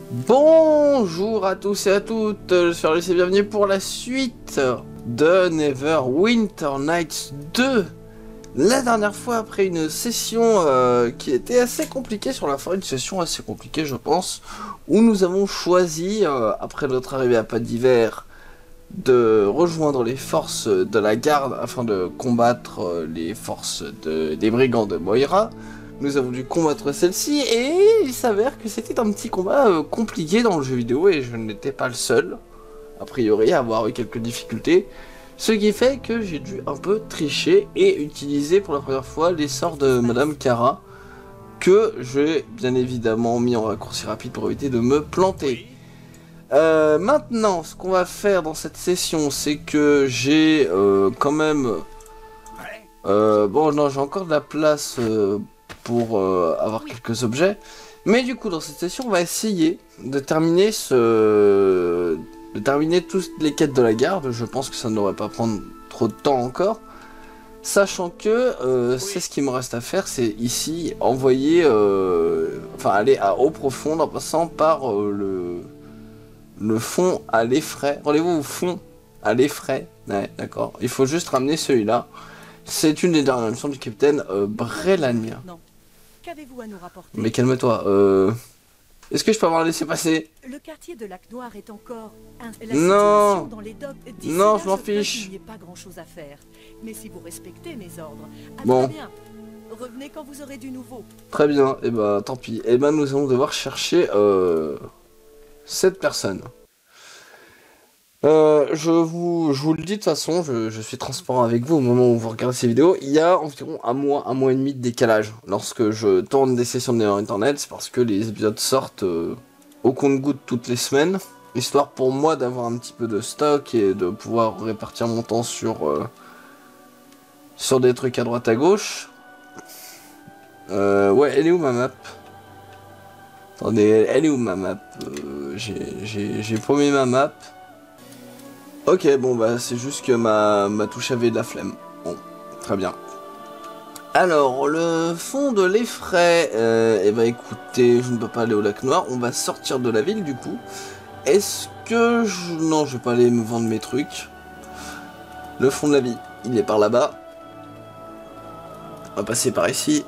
Bonjour à tous et à toutes, je suis Alice et bienvenue pour la suite de Neverwinter Nights 2. La dernière fois, après une session qui était assez compliquée sur la fin, une session assez compliquée je pense, où nous avons choisi, après notre arrivée à Pas d'Hiver, de rejoindre les forces de la garde afin de combattre les forces des brigands de Moira. Nous avons dû combattre celle-ci et il s'avère que c'était un petit combat compliqué dans le jeu vidéo et je n'étais pas le seul, a priori, à avoir eu quelques difficultés. Ce qui fait que j'ai dû un peu tricher et utiliser pour la première fois les sorts de Madame Kara, que j'ai bien évidemment mis en raccourci rapide pour éviter de me planter. Maintenant, ce qu'on va faire dans cette session, c'est que j'ai quand même... bon, non, j'ai encore de la place pour avoir quelques objets. Mais du coup, dans cette session, on va essayer de terminer toutes les quêtes de la garde. Je pense que ça ne devrait pas prendre trop de temps encore. Sachant que c'est ce qui me reste à faire, c'est ici envoyer... enfin, aller à eau profonde en passant par le fond à l'effray. Rendez-vous au fond à l'effray. Ouais, d'accord. Il faut juste ramener celui-là. C'est une des dernières missions du capitaine Brelannia. Non. Qu'avez-vous à nous rapporter? Mais calme-toi. Est-ce que je peux avoir laissé passer? Le quartier de Lac Noir est encore la Non. situation dans les docks. Non, Là, je m'en crains fiche. qu'il n'y ait pas grand-chose à faire. Mais si vous respectez mes ordres, Bon. très bien. Revenez quand vous aurez du nouveau. Très bien. Et bah tant pis. Et ben nous allons devoir chercher cette personne. Je vous le dis de toute façon, je suis transparent avec vous au moment où vous regardez ces vidéos. Il y a environ un mois et demi de décalage. Lorsque je tourne des sessions de Internet, c'est parce que les épisodes sortent au compte-gouttes toutes les semaines. Histoire pour moi d'avoir un petit peu de stock et de pouvoir répartir mon temps sur des trucs à droite à gauche. Ouais, elle est où ma map? Attendez, elle est où ma map? J'ai paumé ma map. Ok, bon bah c'est juste que ma touche avait de la flemme. Bon, très bien. Alors, le fond de l'effray, eh ben écoutez, je ne peux pas aller au lac Noir, on va sortir de la ville du coup. Est-ce que je... Non, je vais pas aller me vendre mes trucs. Le fond de la ville, il est par là-bas. On va passer par ici.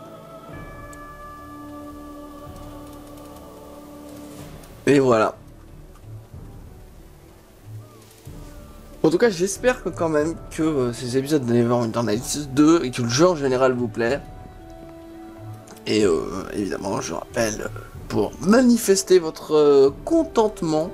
Et voilà. En tout cas, j'espère que quand même que ces épisodes de Neverwinter Nights 2 et que le jeu en général vous plaît. Et évidemment, je rappelle, pour manifester votre contentement,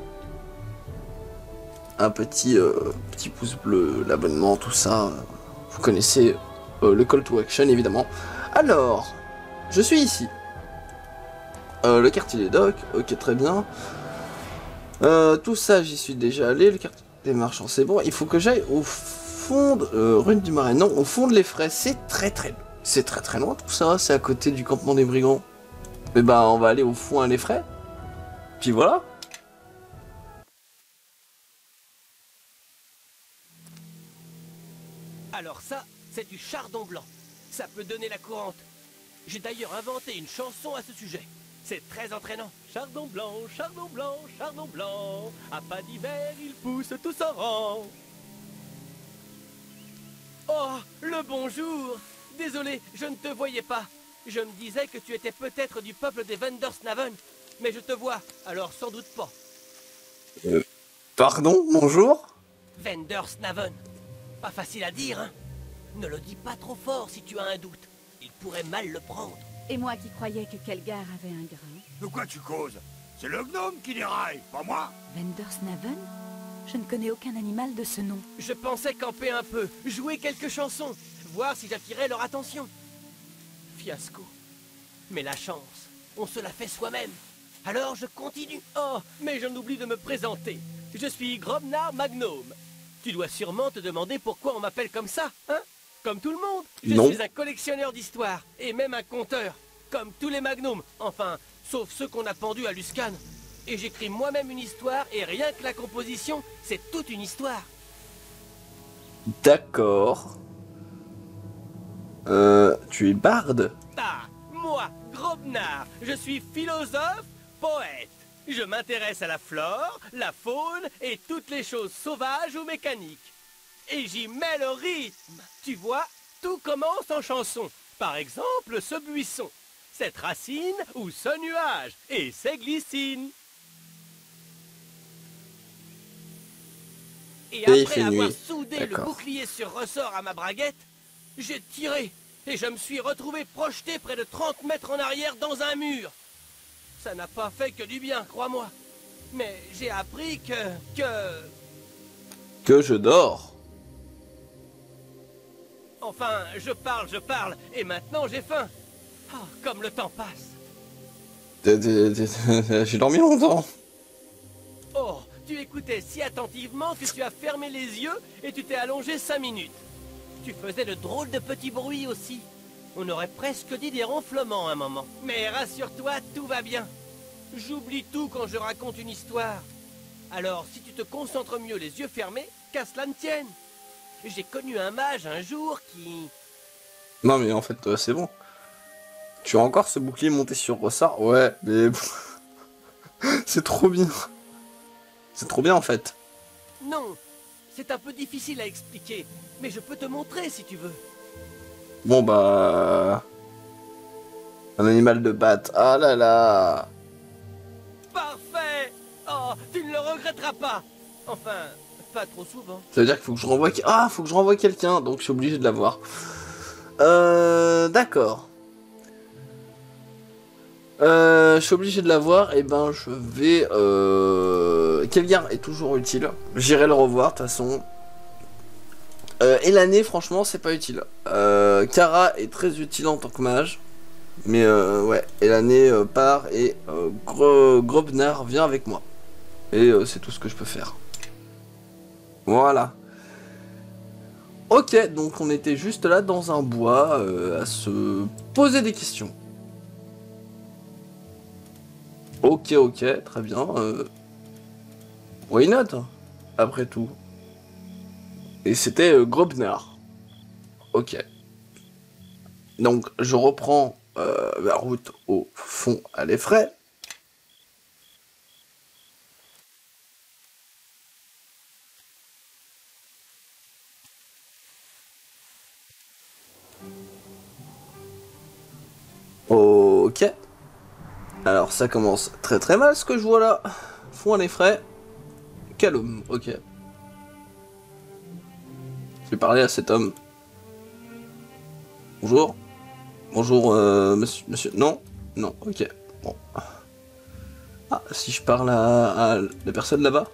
un petit pouce bleu, l'abonnement, tout ça. Vous connaissez le call to action, évidemment. Alors, je suis ici. Le quartier des docks, ok, très bien. Tout ça, j'y suis déjà allé. Le quartier des marchands, c'est bon. Il faut que j'aille au fond de rue du Marais. Non, au fond de l'effray. C'est très loin tout ça. C'est à côté du campement des brigands. Mais bah, on va aller au fond à l'effray. Puis voilà. Alors ça, c'est du chardon blanc. Ça peut donner la courante. J'ai d'ailleurs inventé une chanson à ce sujet. C'est très entraînant. Chardon blanc, chardon blanc, chardon blanc. À Pas d'Hiver, ils poussent tous en rang. Oh, le bonjour. Désolé, je ne te voyais pas. Je me disais que tu étais peut-être du peuple des Vandersnaven. Mais je te vois, alors sans doute pas. Pardon, bonjour. Vandersnaven. Pas facile à dire, hein. Ne le dis pas trop fort si tu as un doute. Il pourrait mal le prendre. Et moi qui croyais que Kelgar avait un grain. De quoi tu causes? C'est le gnome qui déraille, pas moi. Vandersnaven? Je ne connais aucun animal de ce nom. Je pensais camper un peu, jouer quelques chansons, voir si j'attirais leur attention. Fiasco. Mais la chance, on se la fait soi-même. Alors je continue. Oh, mais j'en oublie de me présenter. Je suis Grobnar Magnome. Tu dois sûrement te demander pourquoi on m'appelle comme ça, hein? Comme tout le monde. Je suis un collectionneur d'histoires, et même un conteur. Comme tous les Magnomes, enfin, sauf ceux qu'on a pendus à Luskan. Et j'écris moi-même une histoire, et rien que la composition, c'est toute une histoire. D'accord. Tu es barde? Ah, moi, Grobnar, je suis philosophe, poète. Je m'intéresse à la flore, la faune et toutes les choses sauvages ou mécaniques. Et j'y mets le rythme. Tu vois, tout commence en chanson. Par exemple, ce buisson, cette racine ou ce nuage et ces glycines. Et il après fait avoir nuit. soudé le D'accord. bouclier sur ressort à ma braguette, j'ai tiré et je me suis retrouvé projeté près de 30 mètres en arrière dans un mur. Ça n'a pas fait que du bien, crois-moi. Mais j'ai appris Que je dors. Enfin, je parle, et maintenant j'ai faim. Ah, comme le temps passe. J'ai dormi longtemps. Oh, tu écoutais si attentivement que tu as fermé les yeux et tu t'es allongé 5 minutes. Tu faisais de drôles de petits bruits aussi. On aurait presque dit des ronflements un moment. Mais rassure-toi, tout va bien. J'oublie tout quand je raconte une histoire. Alors, si tu te concentres mieux les yeux fermés, qu'à cela ne tienne. J'ai connu un mage un jour qui... Non mais en fait c'est bon. Tu as encore ce bouclier monté sur ressort? Ouais, mais... c'est trop bien. C'est trop bien en fait. Non, c'est un peu difficile à expliquer, mais je peux te montrer si tu veux. Bon bah... Un animal de batte. Ah là là. Parfait! Oh, tu ne le regretteras pas. Enfin, pas trop souvent. Ça veut dire qu'il faut que je renvoie... Ah, faut que je renvoie quelqu'un, donc je suis obligé de l'avoir. D'accord. Je suis obligé de l'avoir, et ben je vais... Kelgar est toujours utile. J'irai le revoir, de toute façon. Et l'année, franchement, c'est pas utile. Kara est très utile en tant que mage. Mais ouais, et l'année part, et Grobnar vient avec moi. Et c'est tout ce que je peux faire. Voilà. Ok, donc on était juste là dans un bois à se poser des questions. Ok, très bien. Why not? Après tout. Et c'était Grobnar. Ok. Donc je reprends la route au fond à l'effraie. Ok. Alors ça commence très mal ce que je vois là. Fond à l'effraie. Calum, ok. Je vais parler à cet homme. Bonjour. Bonjour, monsieur. Non, ok. Bon. Ah, si je parle à la personne là-bas.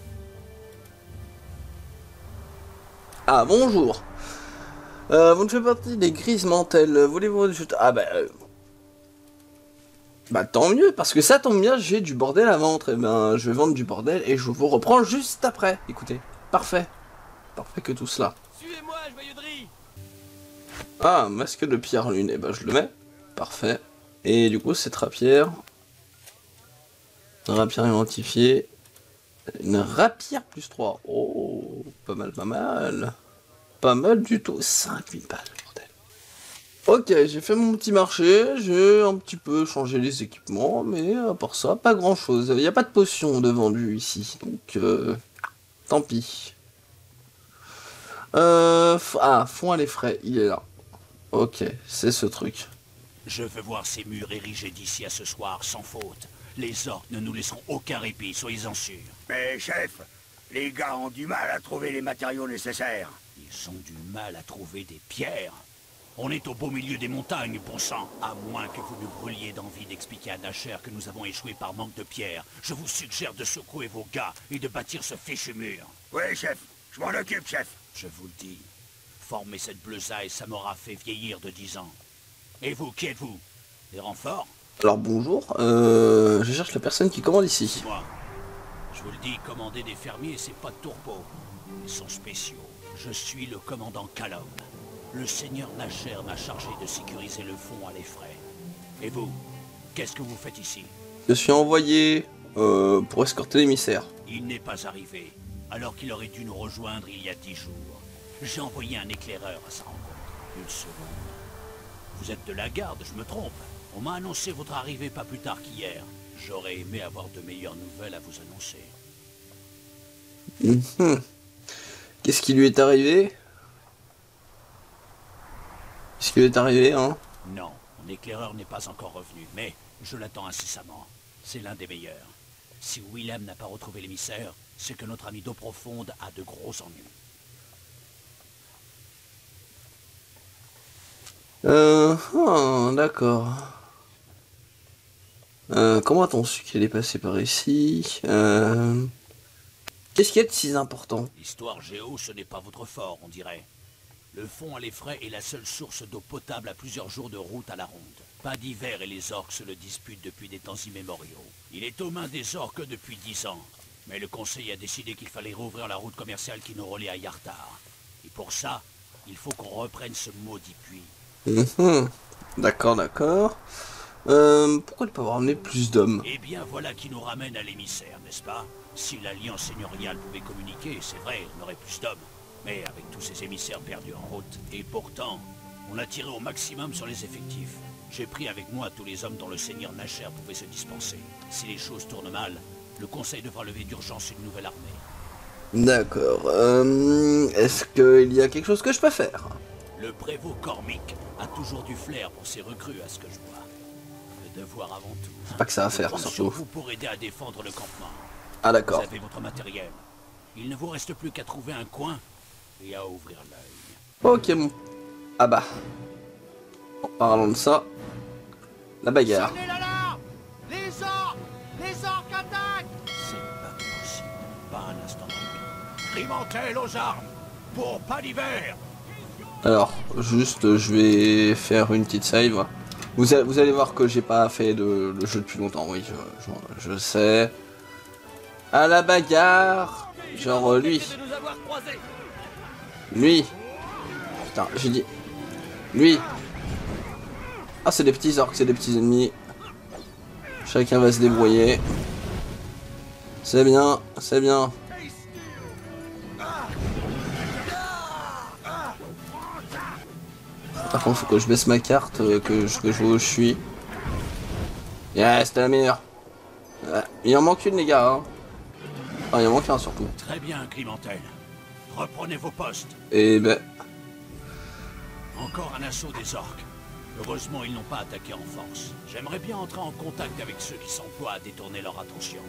Ah, bonjour. Vous ne faites pas partie des grises mantelles. Voulez-vous... Ah, bah tant mieux, parce que ça tombe bien, j'ai du bordel à vendre. Et ben, je vais vendre du bordel et je vous reprends juste après. Écoutez, parfait. Parfait que tout cela. Suivez-moi, joyeux de riz. Ah, masque de pierre lune, et ben je le mets. Parfait. Et du coup, cette rapière. Rapière identifiée. Une rapière plus 3. Oh, pas mal, pas mal. Pas mal du tout. 5000 balles, bordel. Ok, j'ai fait mon petit marché. J'ai un petit peu changé les équipements. Mais à part ça, pas grand chose. Il n'y a pas de potion de vendu ici. Donc, tant pis. Ah, fond à l'effraie, il est là. Ok, c'est ce truc. Je veux voir ces murs érigés d'ici à ce soir sans faute. Les orques ne nous laisseront aucun répit, soyez-en sûrs. Mais chef, les gars ont du mal à trouver les matériaux nécessaires. Ils ont du mal à trouver des pierres. On est au beau milieu des montagnes, bon sang. À moins que vous nous brûliez d'envie d'expliquer à Nasher que nous avons échoué par manque de pierres, je vous suggère de secouer vos gars et de bâtir ce fichu mur. Oui, chef, je m'en occupe, chef. Je vous le dis, former cette bleusaille, ça m'aura fait vieillir de 10 ans. Et vous, qui êtes-vous? Des renforts? Alors bonjour, je cherche la personne qui commande ici. Moi. Je vous le dis, commander des fermiers, c'est pas de tourpeau. Ils sont spéciaux. Je suis le commandant Calum. Le seigneur Nasher m'a chargé de sécuriser le fond à l'effraie. Et vous, qu'est-ce que vous faites ici? Je suis envoyé pour escorter l'émissaire. Il n'est pas arrivé, alors qu'il aurait dû nous rejoindre il y a 10 jours. J'ai envoyé un éclaireur à sa rencontre. Une seconde. Vous êtes de la garde, je me trompe. On m'a annoncé votre arrivée pas plus tard qu'hier. J'aurais aimé avoir de meilleures nouvelles à vous annoncer. Mhm. Qu'est-ce qui lui est arrivé? Qu'est-ce qui lui est arrivé, hein? Non, mon éclaireur n'est pas encore revenu, mais je l'attends incessamment. C'est l'un des meilleurs. Si Willem n'a pas retrouvé l'émissaire, c'est que notre ami d'eau profonde a de gros ennuis. D'accord. Comment a-t-on su qu'il est passé par ici? Qu'est-ce qu'il y a de si important? L'histoire géo, ce n'est pas votre fort, on dirait. Le fond à l'effraie est la seule source d'eau potable à plusieurs jours de route à la ronde. Pas d'hiver et les orques se le disputent depuis des temps immémoriaux. Il est aux mains des orques depuis 10 ans. Mais le conseil a décidé qu'il fallait rouvrir la route commerciale qui nous relie à Yartar. Et pour ça, il faut qu'on reprenne ce maudit puits. Mhm. D'accord, d'accord. Pourquoi ne pas avoir amené plus d'hommes? Eh bien, voilà qui nous ramène à l'émissaire, n'est-ce pas? Si l'Alliance seigneuriale pouvait communiquer, c'est vrai, on aurait plus d'hommes. Mais avec tous ces émissaires perdus en route, et pourtant, on a tiré au maximum sur les effectifs. J'ai pris avec moi tous les hommes dont le seigneur Nacher pouvait se dispenser. Si les choses tournent mal, le conseil devra lever d'urgence une nouvelle armée. D'accord. Est-ce qu'il y a quelque chose que je peux faire? Le prévôt Cormic a toujours du flair pour ses recrues, à ce que je vois. Le devoir avant tout. C'est pas que ça à faire, Compte sur surtout. vous pour aider à défendre le campement. Ah, Vous d'accord. avez votre matériel. Il ne vous reste plus qu'à trouver un coin et à ouvrir l'œil. Ok, bon. Ah bah. En parlant de ça, la bagarre. Sonnez l'alarme! Les orques attaquent! C'est pas possible. Pas un instant. Rimantel aux armes! Pour pas d'hiver! Alors, juste, je vais faire une petite save. Vous allez voir que j'ai pas fait le jeu depuis longtemps, oui, je sais. À la bagarre. Genre lui. De nous avoir croisés. Lui. Putain, j'ai dit. Lui. Ah, c'est des petits orques, c'est des petits ennemis. Chacun va se débrouiller. C'est bien, c'est bien. Par contre, faut que je baisse ma carte, que je vois où je suis. Yeah, c'était la meilleure. Il en manque une, les gars. Hein. Ah, il en manque un surtout. Très bien, Climentel. Reprenez vos postes. Et ben. Encore un assaut des orques. Heureusement, ils n'ont pas attaqué en force. J'aimerais bien entrer en contact avec ceux qui s'emploient à détourner leur attention.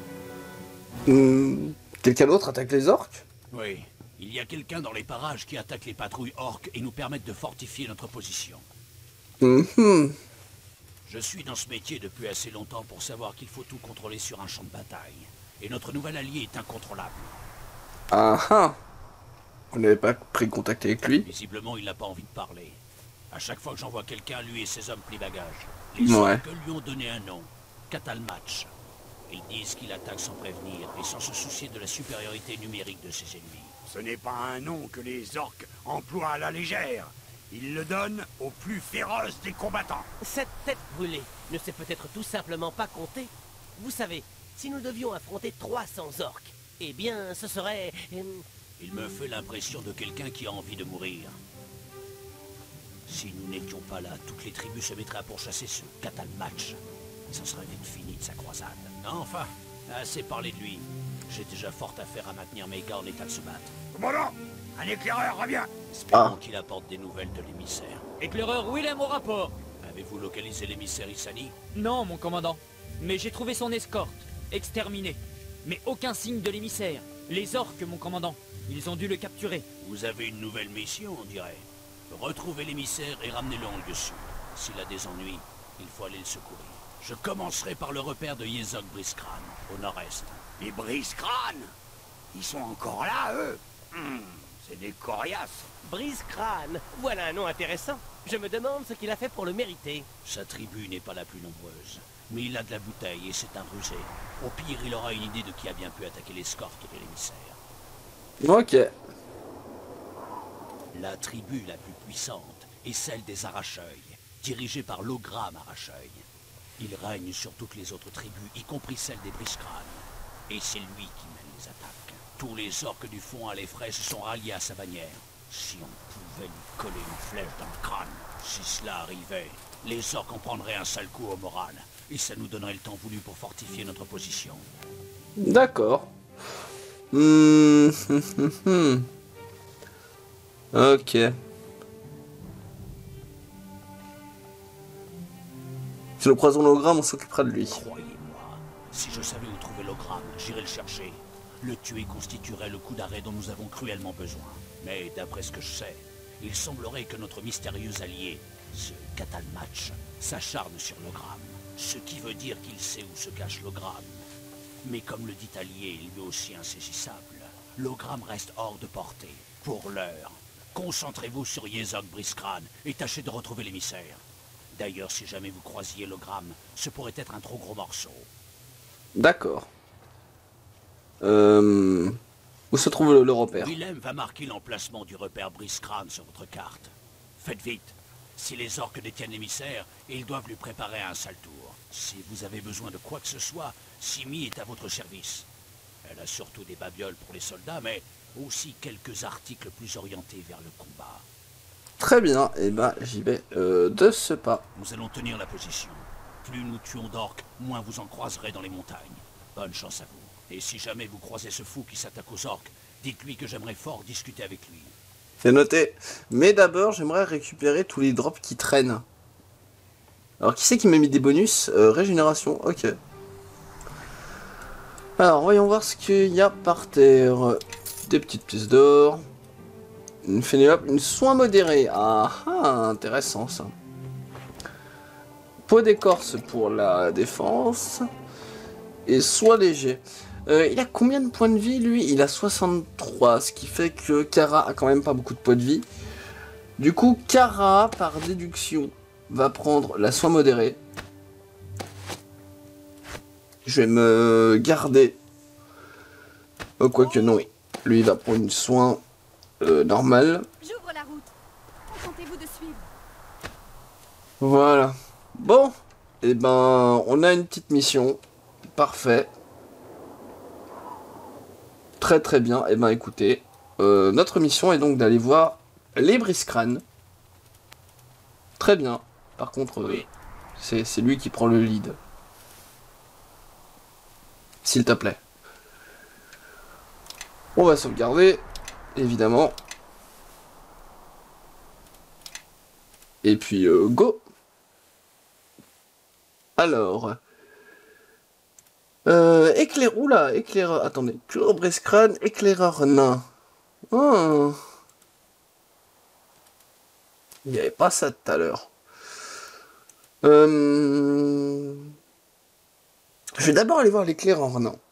Quelqu'un d'autre attaque les orques? Oui, il y a quelqu'un dans les parages qui attaque les patrouilles orques et nous permettent de fortifier notre position. Mhm. Je suis dans ce métier depuis assez longtemps pour savoir qu'il faut tout contrôler sur un champ de bataille. Et notre nouvel allié est incontrôlable. Ah ah. Vous n'avez pas pris contact avec lui? Visiblement, il n'a pas envie de parler. À chaque fois que j'envoie quelqu'un, lui et ses hommes plient bagage. Les Ouais. orques lui ont donné un nom, Catalmatch. Ils disent qu'il attaque sans prévenir et sans se soucier de la supériorité numérique de ses ennemis. Ce n'est pas un nom que les orques emploient à la légère. Ils le donnent aux plus féroces des combattants. Cette tête brûlée ne sait peut-être tout simplement pas compter. Vous savez, si nous devions affronter 300 orques, eh bien, ce serait... Il me fait l'impression de quelqu'un qui a envie de mourir. Si nous n'étions pas là, toutes les tribus se mettraient à pourchasser ce Catalmatch. Ça serait vite fini de sa croisade. Enfin, assez parlé de lui. J'ai déjà fort affaire à maintenir mes gars en état de se battre. Commandant, un éclaireur revient. Espérons qu'il apporte des nouvelles de l'émissaire. Éclaireur Willem au rapport. Avez-vous localisé l'émissaire Issani? Non, mon commandant. Mais j'ai trouvé son escorte, exterminée. Mais aucun signe de l'émissaire. Les orques, mon commandant. Ils ont dû le capturer. Vous avez une nouvelle mission, on dirait. Retrouvez l'émissaire et ramenez-le en lieu sûr. S'il a des ennuis, il faut aller le secourir. Je commencerai par le repère de Yezok Briskran, au nord-est. Les brise-crânes. Ils sont encore là, eux. C'est des coriaces. Brise-crâne, voilà un nom intéressant. Je me demande ce qu'il a fait pour le mériter. Sa tribu n'est pas la plus nombreuse, mais il a de la bouteille et c'est un rusé. Au pire, il aura une idée de qui a bien pu attaquer l'escorte de l'émissaire. Ok. La tribu la plus puissante est celle des Arracheuil, dirigée par l'Ogram Arracheuil. Il règne sur toutes les autres tribus, y compris celle des Briscran. Et c'est lui qui mène les attaques. Tous les orques du fond à l'effraie se sont ralliés à sa bannière. Si on pouvait lui coller une flèche dans le crâne, si cela arrivait, les orques en prendraient un sale coup au moral. Et ça nous donnerait le temps voulu pour fortifier notre position. D'accord. Ok. Si nous croisons l'hologramme, on s'occupera de lui. Croyez-moi, si je savais où trouver l'hologramme, j'irais le chercher. Le tuer constituerait le coup d'arrêt dont nous avons cruellement besoin. Mais d'après ce que je sais, il semblerait que notre mystérieux allié, ce Catalmatch, s'acharne sur l'hologramme. Ce qui veut dire qu'il sait où se cache l'hologramme. Mais comme le dit allié est lui aussi insaisissable, l'hologramme reste hors de portée. Pour l'heure, concentrez-vous sur Yezok Briscran et tâchez de retrouver l'émissaire. D'ailleurs, si jamais vous croisiez l'hologramme, ce pourrait être un trop gros morceau. D'accord. Où se trouve le repère? Willem va marquer l'emplacement du repère Briscran sur votre carte. Faites vite. Si les orques détiennent l'émissaire, ils doivent lui préparer un sale tour. Si vous avez besoin de quoi que ce soit, Simi est à votre service. Elle a surtout des babioles pour les soldats, mais aussi quelques articles plus orientés vers le combat. Très bien, et ben j'y vais de ce pas. Nous allons tenir la position. Plus nous tuons d'orques, moins vous en croiserez dans les montagnes. Bonne chance à vous. Et si jamais vous croisez ce fou qui s'attaque aux orques, dites-lui que j'aimerais fort discuter avec lui. C'est noté. Mais d'abord, j'aimerais récupérer tous les drops qui traînent. Alors, qui c'est qui m'a mis des bonus? Régénération, ok. Alors, voyons voir ce qu'il y a par terre. Des petites pièces d'or. Une Fénélope, une soin modéré. Ah, intéressant ça. Peau d'écorce pour la défense. Et soin léger. Il a combien de points de vie lui? Il a 63, ce qui fait que Kara a quand même pas beaucoup de points de vie. Du coup, Kara, par déduction, va prendre la soin modérée. Je vais me garder. Oh, quoique non, lui il va prendre une soin normale. J'ouvre la route. Contentez-vous de suivre. Voilà. Bon, et ben, on a une petite mission. Parfait. Très très bien. Et ben écoutez, notre mission est donc d'aller voir les Briscran. Très bien. Par contre, c'est lui qui prend le lead. S'il te plaît. On va sauvegarder, évidemment. Et puis, go. Alors... Oula, éclaireur, attendez, Cure Briscran, éclaireur nain. Oh. Il n'y avait pas ça tout à l'heure. Je vais d'abord aller voir l'éclaireur nain.